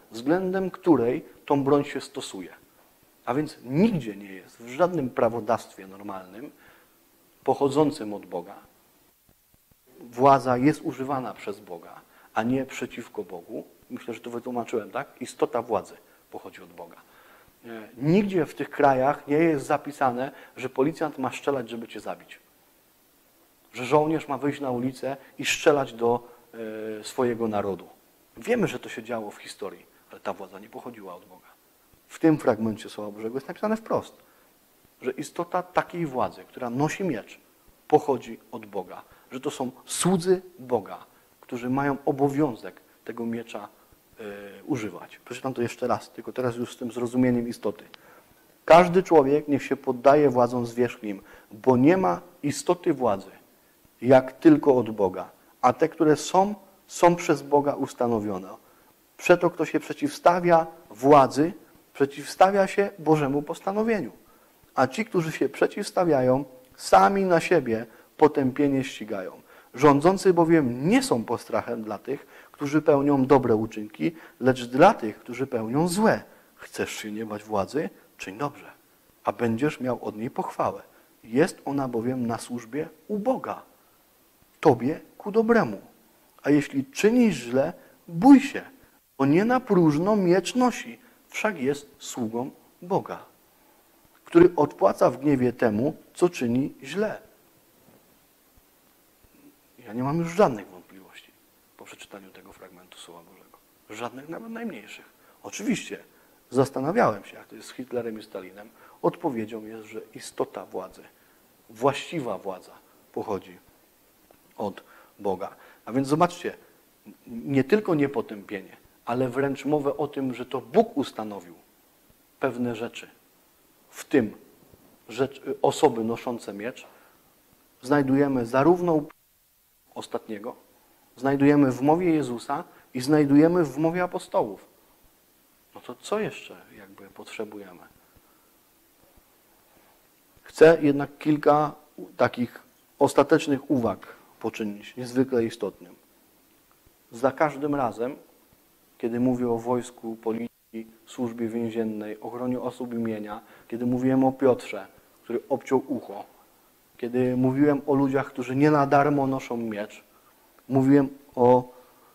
względem której tą broń się stosuje. A więc nigdzie nie jest, w żadnym prawodawstwie normalnym, pochodzącym od Boga, władza jest używana przez Boga, a nie przeciwko Bogu. Myślę, że to wytłumaczyłem, tak? Istota władzy pochodzi od Boga. Nigdzie w tych krajach nie jest zapisane, że policjant ma strzelać, żeby cię zabić. Że żołnierz ma wyjść na ulicę i strzelać do swojego narodu. Wiemy, że to się działo w historii, ale ta władza nie pochodziła od Boga. W tym fragmencie Słowa Bożego jest napisane wprost, że istota takiej władzy, która nosi miecz, pochodzi od Boga. Że to są słudzy Boga, którzy mają obowiązek tego miecza używać. Przeczytam to jeszcze raz, tylko teraz już z tym zrozumieniem istoty. Każdy człowiek niech się poddaje władzom zwierzchnim, bo nie ma istoty władzy, jak tylko od Boga. A te, które są przez Boga ustanowione. Przeto, kto się przeciwstawia władzy, przeciwstawia się Bożemu postanowieniu. A ci, którzy się przeciwstawiają, sami na siebie potępienie ścigają. Rządzący bowiem nie są postrachem dla tych, którzy pełnią dobre uczynki, lecz dla tych, którzy pełnią złe. Chcesz się nie bać władzy? Czyń dobrze, a będziesz miał od niej pochwałę. Jest ona bowiem na służbie u Boga, tobie ku dobremu. A jeśli czynisz źle, bój się, bo nie na próżno miecz nosi, wszak jest sługą Boga, który odpłaca w gniewie temu, co czyni źle. Ja nie mam już żadnych wątpliwości po przeczytaniu tego fragmentu Słowa Bożego. Żadnych, nawet najmniejszych. Oczywiście zastanawiałem się, jak to jest z Hitlerem i Stalinem. Odpowiedzią jest, że istota władzy, właściwa władza pochodzi od Boga. A więc zobaczcie, nie tylko niepotępienie, ale wręcz mowę o tym, że to Bóg ustanowił pewne rzeczy, w tym osoby noszące miecz, znajdujemy zarówno u ostatniego, znajdujemy w mowie Jezusa i znajdujemy w mowie apostołów. No to co jeszcze jakby potrzebujemy? Chcę jednak kilka takich ostatecznych uwag poczynić, niezwykle istotnym. Za każdym razem, kiedy mówię o wojsku, policji, służbie więziennej, ochronie osób imienia, kiedy mówiłem o Piotrze, który obciął ucho, kiedy mówiłem o ludziach, którzy nie na darmo noszą miecz, mówiłem o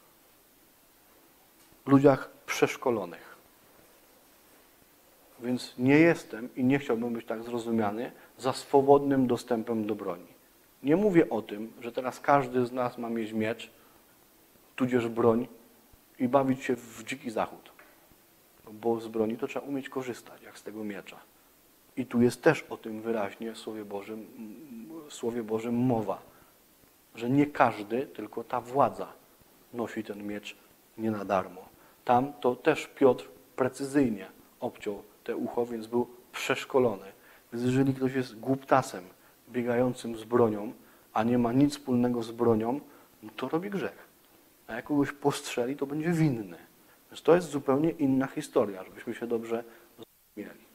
ludziach przeszkolonych. Więc nie jestem i nie chciałbym być tak zrozumiany za swobodnym dostępem do broni. Nie mówię o tym, że teraz każdy z nas ma mieć miecz, tudzież broń i bawić się w dziki zachód. Bo z broni to trzeba umieć korzystać, jak z tego miecza. I tu jest też o tym wyraźnie w Słowie Bożym mowa, że nie każdy, tylko ta władza nosi ten miecz nie na darmo. Tam to też Piotr precyzyjnie obciął te ucho, więc był przeszkolony. Więc jeżeli ktoś jest głuptasem biegającym z bronią, a nie ma nic wspólnego z bronią, no to robi grzech. A jak kogoś postrzeli, to będzie winny. Więc to jest zupełnie inna historia, żebyśmy się dobrze zrozumieli.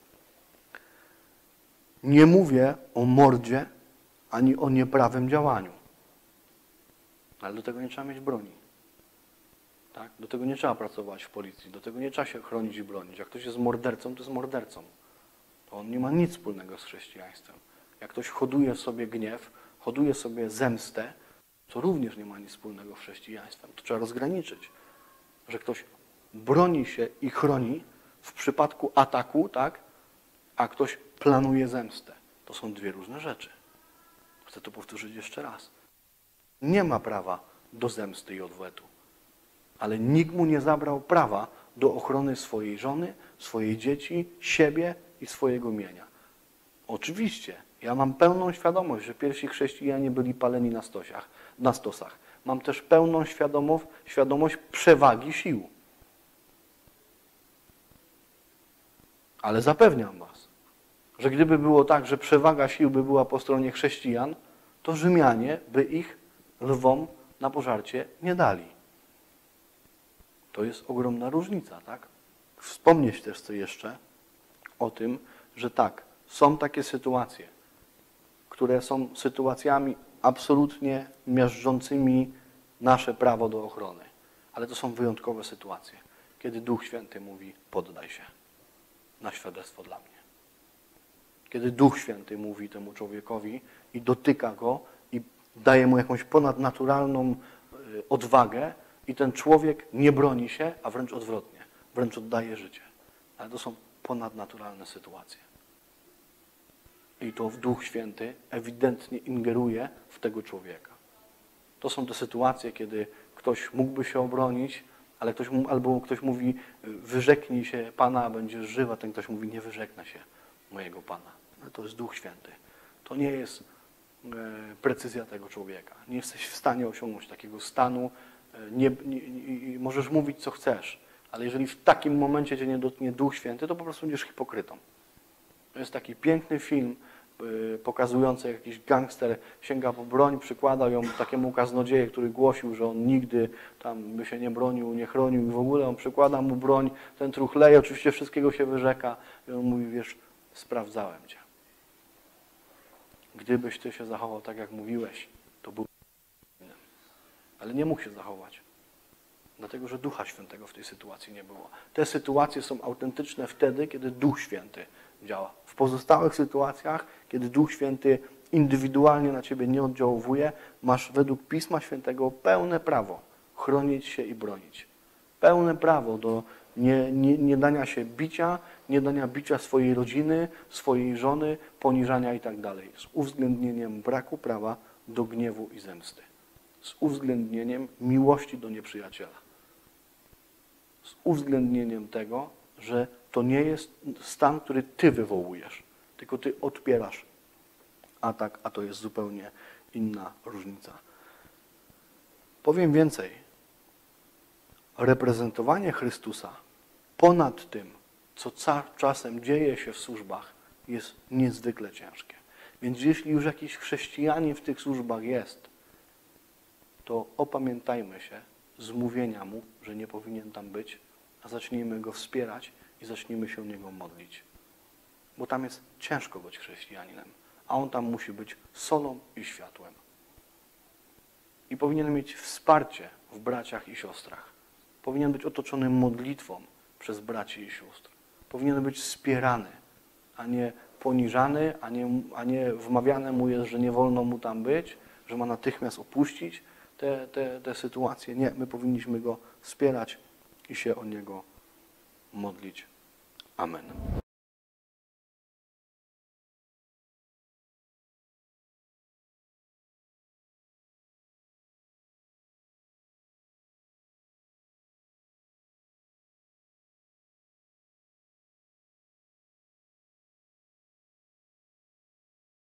Nie mówię o mordzie, ani o nieprawym działaniu. Ale do tego nie trzeba mieć broni. Tak? Do tego nie trzeba pracować w policji, do tego nie trzeba się chronić i bronić. Jak ktoś jest mordercą, to jest mordercą. To on nie ma nic wspólnego z chrześcijaństwem. Jak ktoś hoduje sobie gniew, hoduje sobie zemstę, to również nie ma nic wspólnego z chrześcijaństwem. To trzeba rozgraniczyć, że ktoś broni się i chroni w przypadku ataku, tak? A ktoś planuje zemstę. To są dwie różne rzeczy. Chcę to powtórzyć jeszcze raz. Nie ma prawa do zemsty i odwetu. Ale nikt mu nie zabrał prawa do ochrony swojej żony, swojej dzieci, siebie i swojego mienia. Oczywiście, ja mam pełną świadomość, że pierwsi chrześcijanie byli paleni na stosach. Mam też pełną świadomość przewagi sił. Ale zapewniam was, że gdyby było tak, że przewaga sił by była po stronie chrześcijan, to Rzymianie by ich lwom na pożarcie nie dali. To jest ogromna różnica, tak? Wspomnieć też chcę jeszcze o tym, że tak, są takie sytuacje, które są sytuacjami absolutnie miażdżącymi nasze prawo do ochrony. Ale to są wyjątkowe sytuacje. kiedy Duch Święty mówi: poddaj się na świadectwo dla mnie. Kiedy Duch Święty mówi temu człowiekowi i dotyka go i daje mu jakąś ponadnaturalną odwagę i ten człowiek nie broni się, a wręcz odwrotnie, wręcz oddaje życie. Ale to są ponadnaturalne sytuacje. I to Duch Święty ewidentnie ingeruje w tego człowieka. To są te sytuacje, kiedy ktoś mógłby się obronić, ale ktoś mówi: wyrzeknij się Pana, a będziesz żyw, a ten ktoś mówi: nie wyrzeknę się mojego Pana. Ale to jest Duch Święty. To nie jest precyzja tego człowieka. Nie jesteś w stanie osiągnąć takiego stanu. Możesz mówić, co chcesz, ale jeżeli w takim momencie cię nie dotknie Duch Święty, to po prostu będziesz hipokrytą. To jest taki piękny film pokazujący, jak jakiś gangster sięga po broń, przykładał ją takiemu kaznodzieje, który głosił, że on nigdy tam by się nie bronił, nie chronił i w ogóle on przykłada mu broń, ten truchleje, oczywiście wszystkiego się wyrzeka i on mówi: wiesz, sprawdzałem cię. Gdybyś ty się zachował tak, jak mówiłeś, to był innym. Ale nie mógł się zachować. Dlatego, że Ducha Świętego w tej sytuacji nie było. Te sytuacje są autentyczne wtedy, kiedy Duch Święty działa. W pozostałych sytuacjach, kiedy Duch Święty indywidualnie na ciebie nie oddziałuje, masz według Pisma Świętego pełne prawo chronić się i bronić. Pełne prawo do nie dania się bicia, nie dania bicia swojej rodziny, swojej żony, poniżania i tak dalej. Z uwzględnieniem braku prawa do gniewu i zemsty. Z uwzględnieniem miłości do nieprzyjaciela. Z uwzględnieniem tego, że to nie jest stan, który ty wywołujesz, tylko ty odpierasz atak, a to jest zupełnie inna różnica. Powiem więcej. Reprezentowanie Chrystusa ponad tym, co czasem dzieje się w służbach, jest niezwykle ciężkie. Więc jeśli już jakiś chrześcijanin w tych służbach jest, to opamiętajmy się z mówienia mu, że nie powinien tam być, a zacznijmy go wspierać i zacznijmy się o niego modlić. Bo tam jest ciężko być chrześcijaninem, a on tam musi być solą i światłem. I powinien mieć wsparcie w braciach i siostrach. Powinien być otoczony modlitwą przez braci i sióstr. Powinien być wspierany, a nie poniżany, a nie wmawiane mu jest, że nie wolno mu tam być, że ma natychmiast opuścić te sytuacje. Nie, my powinniśmy go wspierać i się o niego modlić. Amen.